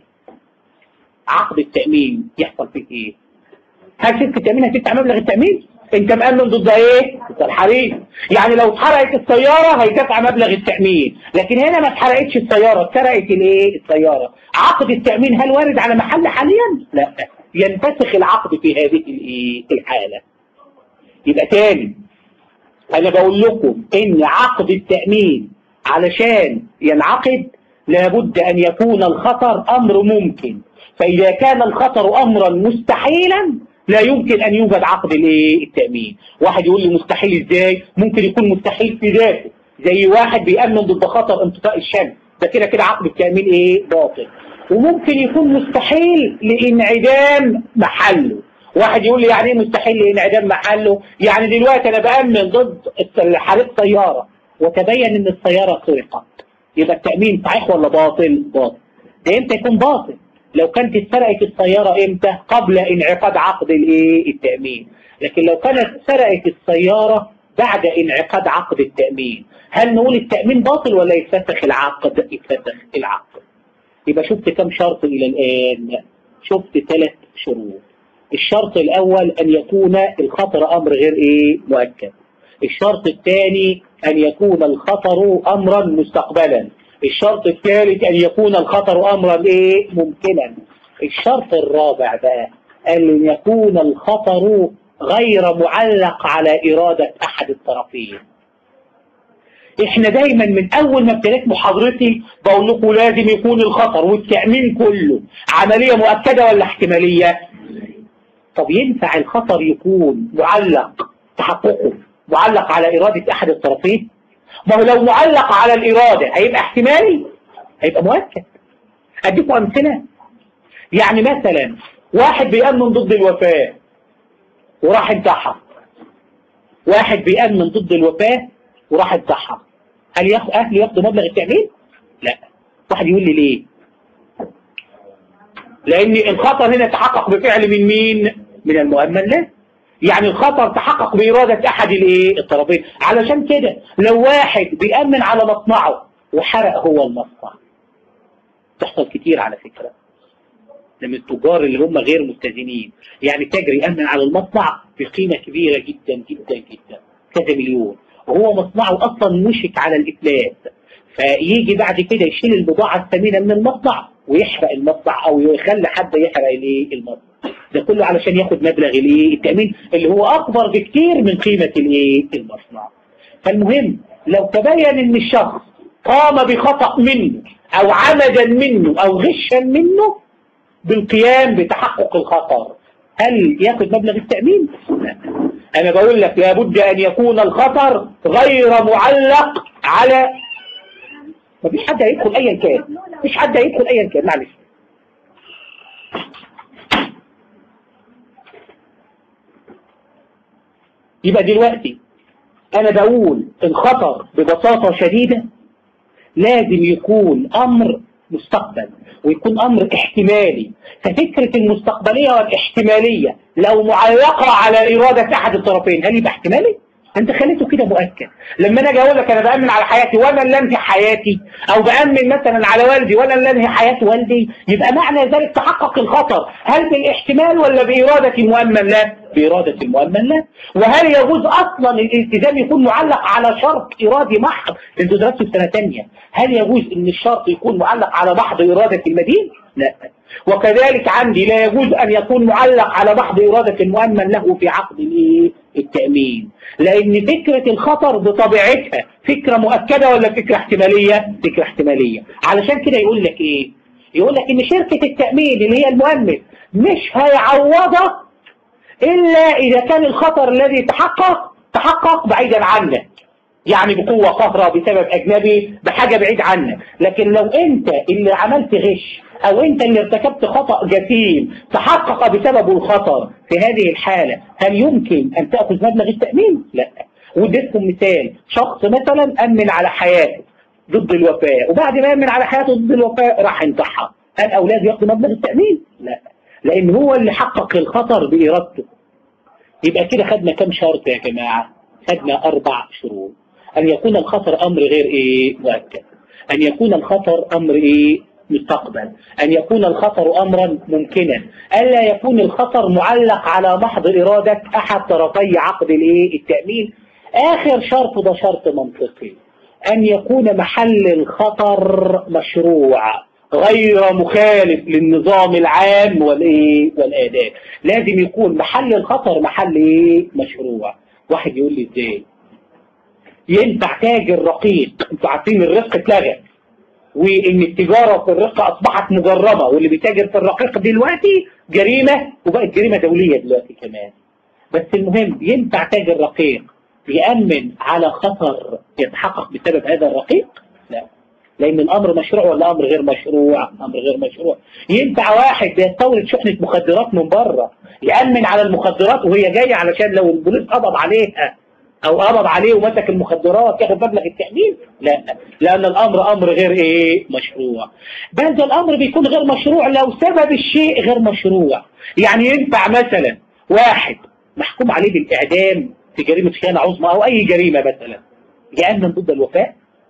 عقد التأمين يحصل فيه ايه؟ هل شركة التأمين هتدفع مبلغ التأمين؟ انت مأمن ضد ايه؟ ضد الحريق. يعني لو اتحرقت السيارة هيدفع مبلغ التأمين، لكن هنا ما اتحرقتش السيارة، اتسرقت الايه؟ السيارة. عقد التأمين هل وارد على محل حاليا؟ لا. ينفسخ العقد في هذه الايه؟ الحالة. يبقى تاني انا بقول لكم ان عقد التأمين علشان ينعقد لابد ان يكون الخطر امر ممكن، فاذا كان الخطر امرا مستحيلا لا يمكن ان يوجد عقد التأمين. واحد يقول لي مستحيل ازاي؟ ممكن يكون مستحيل في ذاته، زي واحد بيأمن ضد خطر انطفاء الشمس، ده كده كده عقد التأمين ايه؟ باطل. وممكن يكون مستحيل لانعدام محله. واحد يقول لي يعني ايه مستحيل لانعدام محله؟ يعني دلوقتي انا بأمن ضد حريق سيارة وتبين ان السيارة سرقت، يبقى التأمين صحيح ولا باطل؟ باطل. ده امتى يكون باطل؟ لو كانت اتسرقت السيارة امتى؟ قبل انعقاد عقد الايه؟ التأمين. لكن لو كانت سرقت السيارة بعد انعقاد عقد التأمين هل نقول التأمين باطل ولا يتفسخ العقد؟ يتفسخ العقد. يبقى شفت كم شرط الى الان؟ شفت ثلاث شروط. الشرط الاول ان يكون الخطر امر غير ايه؟ مؤكد. الشرط الثاني ان يكون الخطر امرا مستقبلا. الشرط الثالث ان يكون الخطر امرا ايه؟ ممكنا. الشرط الرابع بقى ان يكون الخطر غير معلق على ارادة احد الطرفين. احنا دايما من اول ما ابتديت محاضرتي بقول لكم لازم يكون الخطر والتأمين كله عملية مؤكدة ولا احتمالية؟ طب ينفع الخطر يكون معلق تحققه معلق على إرادة أحد الطرفين؟ ما هو لو معلق على الإرادة هيبقى احتمالي؟ هيبقى مؤكد. أديكم أمثلة. يعني مثلا واحد بيأمن ضد الوفاة وراح انتحر، واحد بيأمن ضد الوفاة وراح انتحر، هل ياخد أهله ياخدوا مبلغ التأمين؟ لا. واحد يقول لي ليه؟ لأن الخطر هنا تحقق بفعل من مين؟ من المؤمن له. يعني الخطر تحقق بإرادة أحد الايه؟ الطرفين. علشان كده لو واحد بيأمن على مصنعه وحرق هو المصنع، تحصل كتير على فكرة من التجار اللي هم غير متزنين. يعني تاجر يأمن على المصنع بقيمة كبيرة جدا جدا جدا كذا مليون، وهو مصنعه أصلا مشك على الإفلاس، فيجي بعد كده يشيل البضاعة الثمينة من المصنع ويحرق المصنع أو يخلي حد يحرق الايه؟ المصنع. ده كله علشان ياخد مبلغ الايه؟ التأمين اللي هو أكبر بكتير من قيمة الايه؟ المصنع. فالمهم لو تبين ان الشخص قام بخطأ منه أو عمدا منه أو غشا منه بالقيام بتحقق الخطر، هل ياخد مبلغ التأمين؟ لا. أنا بقول لك لابد أن يكون الخطر غير معلق على، مفيش حد هيدخل أيا كان، مفيش حد هيدخل أيا كان، معلش. يبقى دلوقتي أنا بقول الخطر ببساطة شديدة لازم يكون أمر مستقبل ويكون أمر احتمالي. ففكرة المستقبلية والاحتمالية لو معلقة على إرادة أحد الطرفين هل يبقى احتمالي؟ أنت خليته كده مؤكد. لما أنا أجي أقول لك أنا بأمن على حياتي وأنا اللي أنهي حياتي، أو بأمن مثلا على والدي وأنا اللي أنهي حياة والدي، يبقى معنى ذلك تحقق الخطر هل بالاحتمال ولا بإرادة المؤمن له؟ بإرادة المؤمن له. وهل يجوز أصلا الالتزام يكون معلق على شرط إرادي محض؟ أنتوا درستوا في سنة ثانية، هل يجوز أن الشرط يكون معلق على محض إرادة المدين؟ لا. وكذلك عندي لا يجوز أن يكون معلق على محض إرادة المؤمن له في عقد التأمين، لأن فكرة الخطر بطبيعتها فكرة مؤكدة ولا فكرة احتمالية؟ فكرة احتمالية. علشان كده يقول لك إيه؟ يقول لك إن شركة التأمين اللي هي المؤمن مش هيعوضك إلا إذا كان الخطر الذي تحقق تحقق بعيدا عنك، يعني بقوة قهرة بسبب أجنبي بحاجة بعيد عنك. لكن لو أنت اللي عملت غش أو أنت اللي ارتكبت خطأ جسيم تحقق بسببه الخطر، في هذه الحالة هل يمكن أن تأخذ مبلغ التأمين؟ لا. وديتكم مثال، شخص مثلا أمن على حياته ضد الوفاة، وبعد ما أمن على حياته ضد الوفاة راح انتحر، هل أولاده يأخذوا مبلغ التأمين؟ لا، لأن هو اللي حقق الخطر بإرادته. يبقى كده خدنا كم شرط يا جماعة؟ خدنا أربع شروط. أن يكون الخطر أمر غير إيه؟ مؤكد. أن يكون الخطر أمر إيه؟ مستقبل. أن يكون الخطر أمرا ممكنا. ألا يكون الخطر معلق على محض إرادة أحد طرفي عقد الإيه؟ التأمين. آخر شرط ده شرط منطقي، أن يكون محل الخطر مشروع غير مخالف للنظام العام والإيه؟ والآداب. لازم يكون محل الخطر محل إيه؟ مشروع. واحد يقول لي إزاي؟ ينفع تاجر رقيق؟ انتوا عارفين الرق اتلغى وان التجارة في الرق اصبحت مجرمة، واللي بيتاجر في الرقيق دلوقتي جريمة وبقت جريمة دولية دلوقتي كمان. بس المهم ينفع تاجر رقيق يأمن على خطر يتحقق بسبب هذا الرقيق؟ لا، لأن الأمر مشروع ولا أمر غير مشروع؟ أمر غير مشروع. ينفع واحد بيستورد شحنة مخدرات من بره يأمن على المخدرات وهي جاية علشان لو البوليس قبض عليها أو قبض عليه ومسك المخدرات ياخد مبلغ التأمين؟ لا، لأن الأمر أمر غير إيه؟ مشروع. بل ده الأمر بيكون غير مشروع لو سبب الشيء غير مشروع. يعني ينفع مثلا واحد محكوم عليه بالإعدام في جريمة خيانة عظمى أو أي جريمة مثلا يأمن ضد الوفاة؟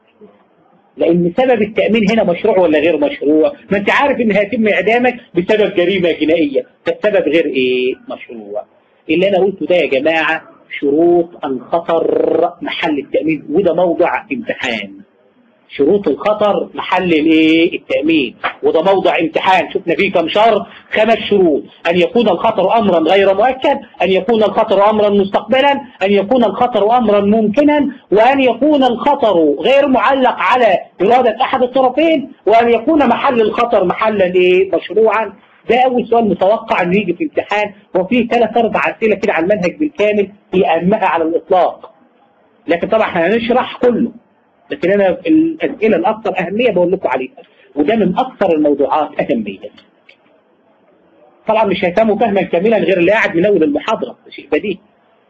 لأن سبب التأمين هنا مشروع ولا غير مشروع؟ ما أنت عارف إن هيتم إعدامك بسبب جريمة جنائية، فالسبب غير إيه؟ مشروع. اللي أنا قلته ده يا جماعة شروط الخطر محل التأمين، وده موضع امتحان. شروط الخطر محل الايه التأمين، وده موضع امتحان شفنا فيه كم شرط، خمس شروط: ان يكون الخطر امرا غير مؤكد، ان يكون الخطر امرا مستقبلا، ان يكون الخطر امرا ممكنا، وان يكون الخطر غير معلق على إرادة احد الطرفين، وان يكون محل الخطر محلا ايه مشروعا. ده اول سؤال متوقع انه يجي في امتحان، وفيه ثلاث اربع اسئله كده على المنهج بالكامل هي اهمها على الاطلاق، لكن طبعا احنا هنشرح كله، لكن انا الاسئله الاكثر اهميه بقول لكم عليها، وده من اكثر الموضوعات اهميه. طبعا مش هيفهموا فهما كاملا غير اللي قاعد من اول المحاضره، ده شيء بديهي.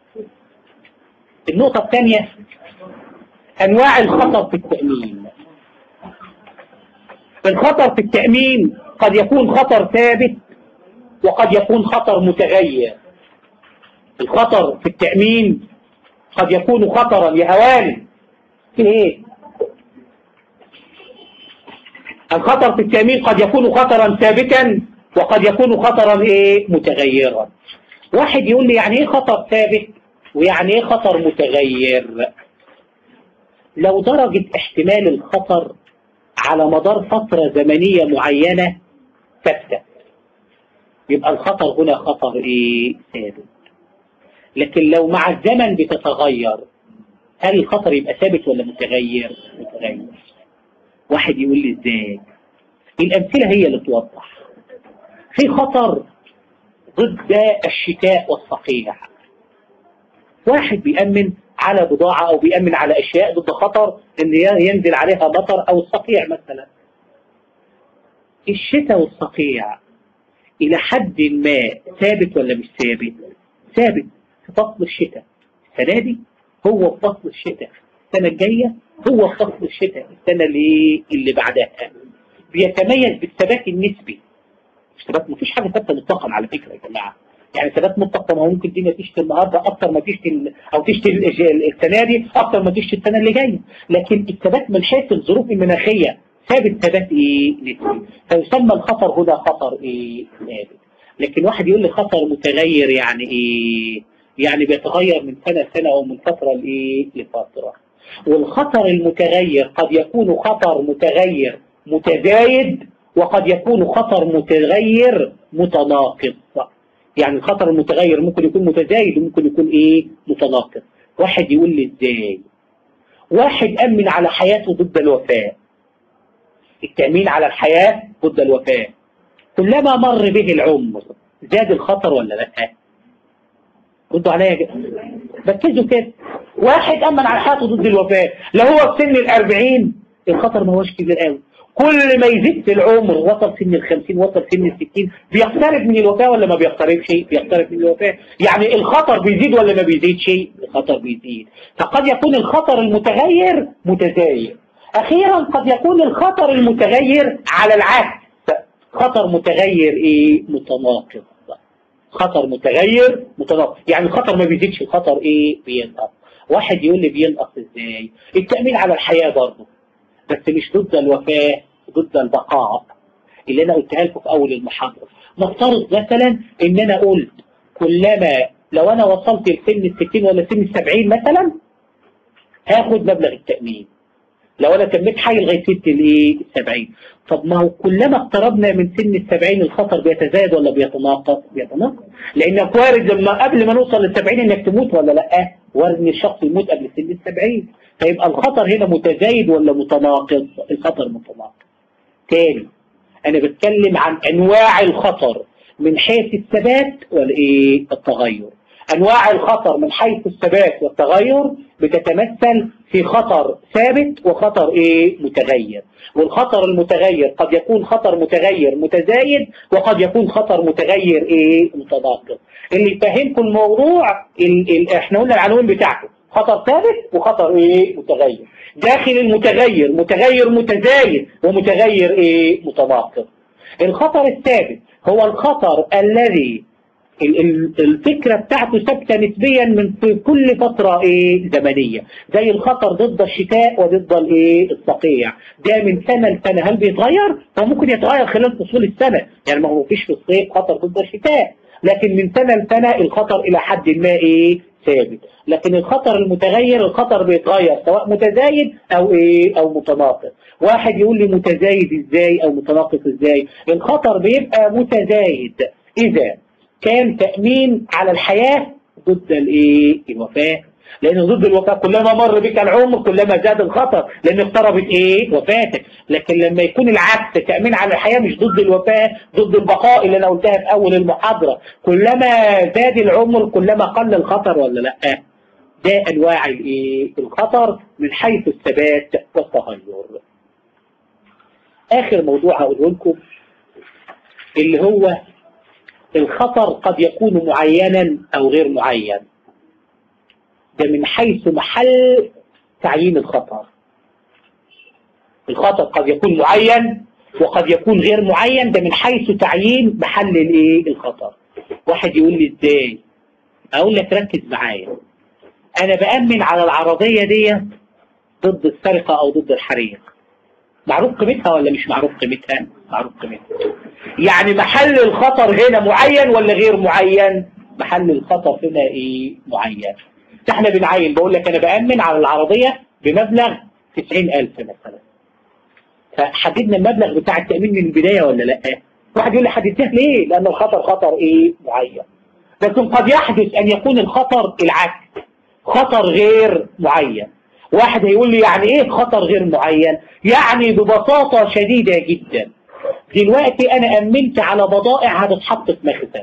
النقطه الثانيه انواع الخطر في التامين. الخطر في التامين قد يكون خطر ثابت وقد يكون خطر متغير. الخطر في التامين قد يكون خطرا يا هواني في ايه؟ الخطر في التأمين قد يكون خطرا ثابتا وقد يكون خطرا ايه متغيرا. واحد يقول لي يعني ايه خطر ثابت ويعني ايه خطر متغير؟ لو درجة احتمال الخطر على مدار فترة زمنية معينة ثابتة يبقى الخطر هنا خطر ايه ثابت. لكن لو مع الزمن بتتغير هل الخطر يبقى ثابت ولا متغير؟ متغير. واحد يقول لي ازاي؟ الامثله هي اللي توضح. في خطر ضد الشتاء والصقيع، واحد بيأمن على بضاعه او بيأمن على اشياء ضد خطر ان ينزل عليها مطر او الصقيع مثلا. الشتاء والصقيع الى حد ما ثابت ولا مش ثابت؟ ثابت في فصل الشتاء السنه دي، هو في فصل الشتاء السنة الجاية، هو في فصل الشتاء السنة اللي, اللي بعدها. بيتميز بالثبات النسبي. ثبات مفيش حاجة ثابتة مطلقا على فكرة يا جماعة، يعني ثبات مطلق ما ممكن الدنيا تشتي النهارده أكتر ما تشتي أو تشتي السنة دي أكتر ما تشتي السنة اللي جاية، لكن الثبات من حيث الظروف المناخية ثابت ثبات إيه نسبي، فيسمى الخطر هنا خطر إيه ثابت. لكن واحد يقول لي خطر متغير يعني إيه؟ يعني بيتغير من سنة لسنة أو من فترة لإيه لفترة. والخطر المتغير قد يكون خطر متغير متزايد وقد يكون خطر متغير متناقض. يعني الخطر المتغير ممكن يكون متزايد وممكن يكون ايه متناقض. واحد يقول لي ازاي؟ واحد أمن على حياته ضد الوفاة. التأمين على الحياة ضد الوفاة كلما مر به العمر زاد الخطر ولا لا؟ ردوا عليا كده، ركزوا كده. واحد أمن على حياته ضد الوفاة، لو هو في سن الأربعين الخطر ما هوش كبير قوي، كل ما يزيد في العمر وصل سن الخمسين وصل سن الستين بيقترب من الوفاة ولا ما بيقتربش؟ بيقترب من الوفاة. يعني الخطر بيزيد ولا ما بيزيدش؟ الخطر بيزيد. فقد يكون الخطر المتغير متزايد. أخيرا قد يكون الخطر المتغير على العكس، خطر متغير إيه متناقض. خطر متغير متناقض، يعني الخطر ما بيزيدش، الخطر إيه بينقص. واحد يقول لي بينقص إزاي؟ التأمين على الحياة برضه، بس مش ضد الوفاة، ضد البقاء اللي أنا قلتها لكم في أول المحاضرة. نفترض مثلا إن أنا قلت كلما لو أنا وصلت لسن الستين ولا سن السبعين مثلا هاخد مبلغ التأمين، لو أنا تميت حي لغاية سن الإيه السبعين. طب ما هو كلما اقتربنا من سن السبعين الخطر بيتزايد ولا بيتناقص؟ بيتناقص، لأنك وارد لما قبل ما نوصل للسبعين إنك تموت ولا لأ؟ وارد إن الشخص يموت قبل سن السبعين. فيبقى الخطر هنا متزايد ولا متناقض؟ الخطر متناقض. تاني أنا بتكلم عن أنواع الخطر من حيث الثبات والإيه التغير. أنواع الخطر من حيث الثبات والتغير بتتمثل في خطر ثابت وخطر إيه متغير. والخطر المتغير قد يكون خطر متغير متزايد وقد يكون خطر متغير إيه متناقض. اللي يفهمكم الموضوع ال ال احنا قلنا العنوان بتاعته خطر ثابت وخطر إيه متغير. داخل المتغير متغير متزايد ومتغير إيه متناقض. الخطر الثابت هو الخطر الذي الفكرة بتاعته ثابتة نسبيا من في كل فترة ايه زمنية، زي الخطر ضد الشتاء وضد الايه الصقيع، ده من سنة لسنة. هل بيتغير؟ هو ممكن يتغير خلال فصول السنة، يعني ما هو فيش في الصيف خطر ضد الشتاء، لكن من سنة لسنة الخطر إلى حد ما ايه ثابت. لكن الخطر المتغير الخطر بيتغير سواء متزايد او ايه او متناقص. واحد يقول لي متزايد ازاي او متناقص ازاي؟ الخطر بيبقى متزايد اذا كان تأمين على الحياة ضد الايه الوفاة، لأن ضد الوفاة كلما مر بك العمر كلما زاد الخطر، لأن اقتربت ايه وفاتك. لكن لما يكون العكس، تأمين على الحياة مش ضد الوفاة، ضد البقاء اللي انا قلتها في اول المحاضرة، كلما زاد العمر كلما قل الخطر ولا لا؟ ده انواع الايه الخطر من حيث الثبات والتغير. اخر موضوع هقوله لكم اللي هو الخطر قد يكون معينا او غير معين، ده من حيث محل تعيين الخطر. الخطر قد يكون معين وقد يكون غير معين، ده من حيث تعيين محل الايه الخطر. واحد يقول لي ازاي؟ اقول لك ركز معايا. انا بأمن على العربية دي ضد السرقة او ضد الحريق، معروف قيمتها ولا مش معروف قيمتها؟ معروف قيمتها. يعني محل الخطر هنا معين ولا غير معين؟ محل الخطر هنا ايه معين. احنا بنعين، بقول لك انا بأمن على العربية بمبلغ تسعين ألف مثلا، فحددنا المبلغ بتاع التأمين من البداية ولا لا؟ واحد يقول لي حددته ليه؟ لأن الخطر خطر ايه معين. لكن قد يحدث ان يكون الخطر العكس، خطر غير معين. واحد هيقول لي يعني ايه خطر غير معين؟ يعني ببساطة شديدة جدا، دلوقتي انا امنت على بضائع هتتحط في مخزن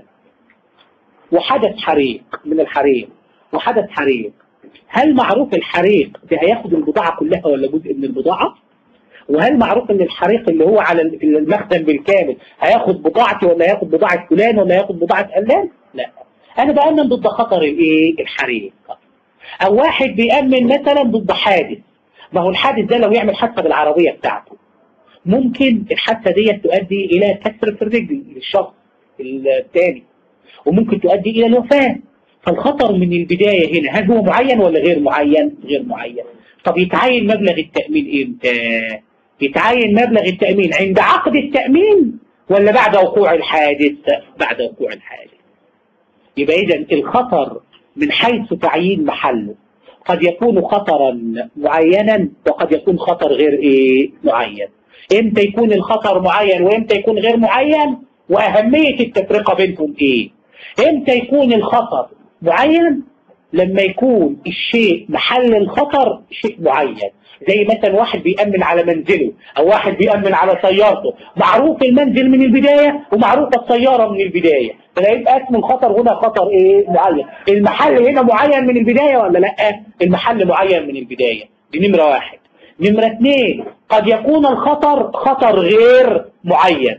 وحدث حريق من الحريق وحدث حريق، هل معروف الحريق ده هياخد البضاعة كلها ولا جزء من البضاعة؟ وهل معروف ان الحريق اللي هو على المخزن بالكامل هياخد بضاعتي ولا هياخد بضاعة فلان ولا هياخد بضاعة علان؟ لا، انا بأمن ضد خطر الايه الحريق. او واحد بيأمن مثلا ضد حادث، ما هو الحادث ده لو يعمل حادثة بالعربية بتاعته ممكن الحادثة دي تؤدي الى كسر في الرجل للشخص الثاني، وممكن تؤدي الى الوفاة. فالخطر من البداية هنا هل هو معين ولا غير معين؟ غير معين. طب يتعين مبلغ التأمين امتى؟ يتعين مبلغ التأمين عند عقد التأمين ولا بعد وقوع الحادث؟ بعد وقوع الحادث. يبقى إذن الخطر من حيث تعيين محله قد يكون خطرا معينا وقد يكون خطر غير ايه معين. امتى يكون الخطر معين وامتى يكون غير معين، واهمية التفرقة بينهم ايه؟ امتى يكون الخطر معين؟ لما يكون الشيء محل الخطر شيء معين، زي مثلا واحد بيأمن على منزله او واحد بيأمن على سيارته، معروف المنزل من البداية ومعروف السيارة من البداية، فلا يبقى اسم الخطر هنا خطر ايه معين. المحل هنا معين من البداية ولا لا؟ المحل معين من البداية. دي نمرة واحد. نمرة اثنين، قد يكون الخطر خطر غير معين.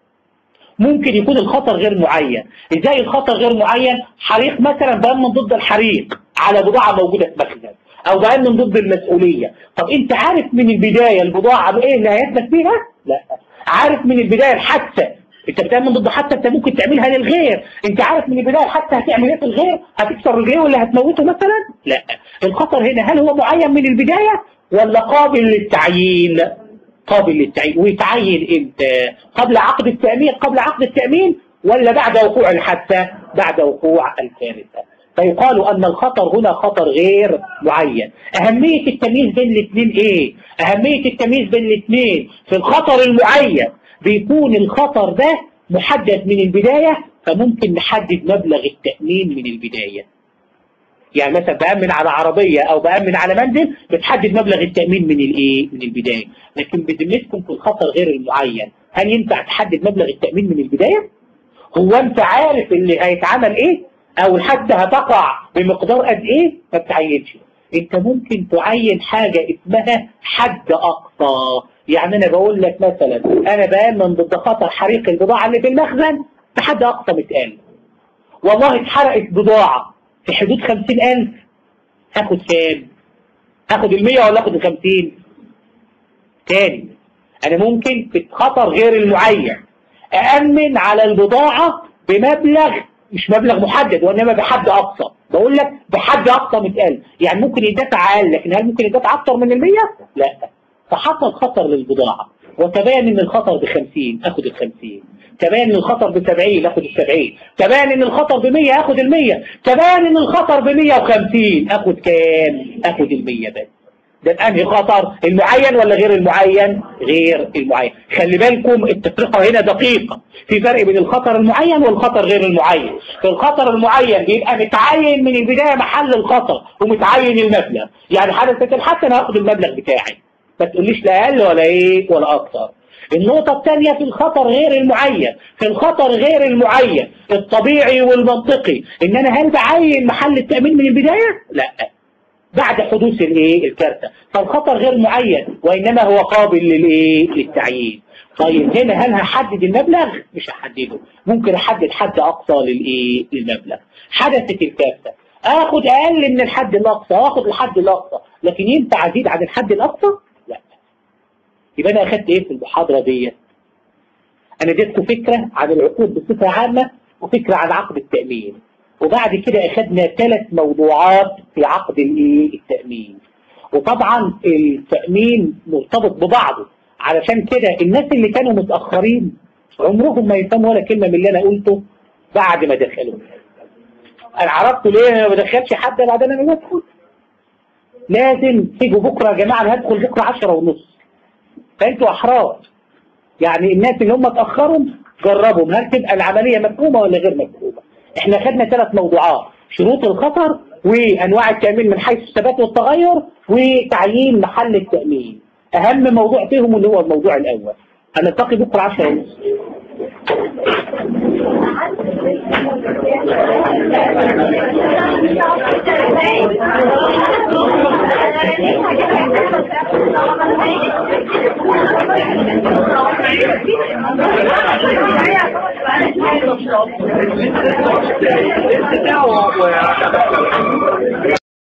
ممكن يكون الخطر غير معين. ازاي الخطر غير معين؟ حريق مثلا، بأمن ضد الحريق على بضاعة موجودة في مخزن، او بأمن ضد المسؤولية. طب انت عارف من البداية البضاعة بايه اللي هيثبت فيها؟ لا. عارف من البداية الحادثة، انت بتأمن ضد حادثة انت ممكن تعملها للغير، انت عارف من البداية الحادثة هتعمل ايه في الغير؟ هتكسر الغير ولا هتموته مثلا؟ لا. الخطر هنا هل هو معين من البداية ولا قابل للتعيين؟ قابل للتعيين. ويتعين امتى؟ قبل عقد التأمين قبل عقد التأمين ولا بعد وقوع الحادثة؟ بعد وقوع الكارثة. فيقال أن الخطر هنا خطر غير معين. أهمية التمييز بين الاثنين إيه؟ أهمية التمييز بين الاثنين في الخطر المعين بيكون الخطر ده محدد من البداية، فممكن نحدد مبلغ التأمين من البداية. يعني مثلا بأمن على عربية أو بأمن على منزل بتحدد مبلغ التأمين من الإيه؟ من البداية. لكن بذمتكم في الخطر غير المعين هل ينفع تحدد مبلغ التأمين من البداية؟ هو أنت عارف اللي هيتعمل إيه؟ أو حتى هتقع بمقدار قد إيه؟ ما بتعينش. أنت ممكن تعين حاجة اسمها حد أقصى. يعني أنا بقول لك مثلا أنا بأمن ضد خطر حريق البضاعة اللي في المخزن بحد أقصى مئة ألف. والله اتحرقت بضاعة في حدود خمسين ألف، هاخد كام؟ هاخد المية ولا هاخد الخمسين؟ تاني، أنا ممكن في خطر غير المعين أأمن على البضاعة بمبلغ مش مبلغ محدد وإنما بحد أقصى. بقول لك بحد أقصى مئة ألف، يعني ممكن يدفع أقل، لكن هل ممكن يدفع أكثر من المية؟ لا. فحصل خطر للبضاعة وتبين إن الخطر بخمسين أخد الخمسين، تبين إن الخطر بسبعين أخد السبعين، تبين إن الخطر بمية أخد المية، تبين إن الخطر بمية وخمسين أخد كام؟ أخد المية بس. ده أنهي خطر؟ المعين ولا غير المعين؟ غير المعين. خلي بالكم التفرقة هنا دقيقة، في فرق بين الخطر المعين والخطر غير المعين. في الخطر المعين بيبقى متعين من البداية محل الخطر ومتعين المبلغ، يعني حدثت الحادثة أنا هاخد المبلغ بتاعي، ما تقوليش لا أقل ولا إيه ولا أكثر. النقطة الثانية في الخطر غير المعين، في الخطر غير المعين الطبيعي والمنطقي إن أنا هل بعين محل التأمين من البداية؟ لا، بعد حدوث الايه الكارثه. فالخطر غير معين وانما هو قابل للايه للتعيين. طيب هنا هل هحدد المبلغ؟ مش هحدده، ممكن احدد حد اقصى للايه للمبلغ. حدثت الكارثه اخد اقل من الحد الاقصى واخد الحد الاقصى، لكن ينفع ازيد عن الحد الاقصى؟ لا. يبقى انا اخدت ايه في المحاضره دي؟ انا اديتكم فكره عن العقود بصفه عامه وفكره عن عقد التامين، وبعد كده أخذنا ثلاث موضوعات في عقد التأمين. وطبعا التأمين مرتبط ببعضه، علشان كده الناس اللي كانوا متأخرين عمرهم ما يفهموا ولا كلمة من اللي أنا قلته بعد ما دخلوا. أنا عرفت ليه أنا ما بدخلش حد بعد أنا ما بدخل. لازم تيجوا بكرة يا جماعة، أنا هدخل بكرة عشرة ونص، فأنتوا أحرار. يعني الناس اللي هم اتأخروا جربوا هل تبقى العملية مفهومة ولا غير مفهومة. احنا خدنا ثلاث موضوعات: شروط الخطر، وانواع التأمين من حيث الثبات والتغير، وتعيين محل التأمين. اهم موضوع فيهم اللي هو الموضوع الاول. هنلتقي بكره عشرة ونص.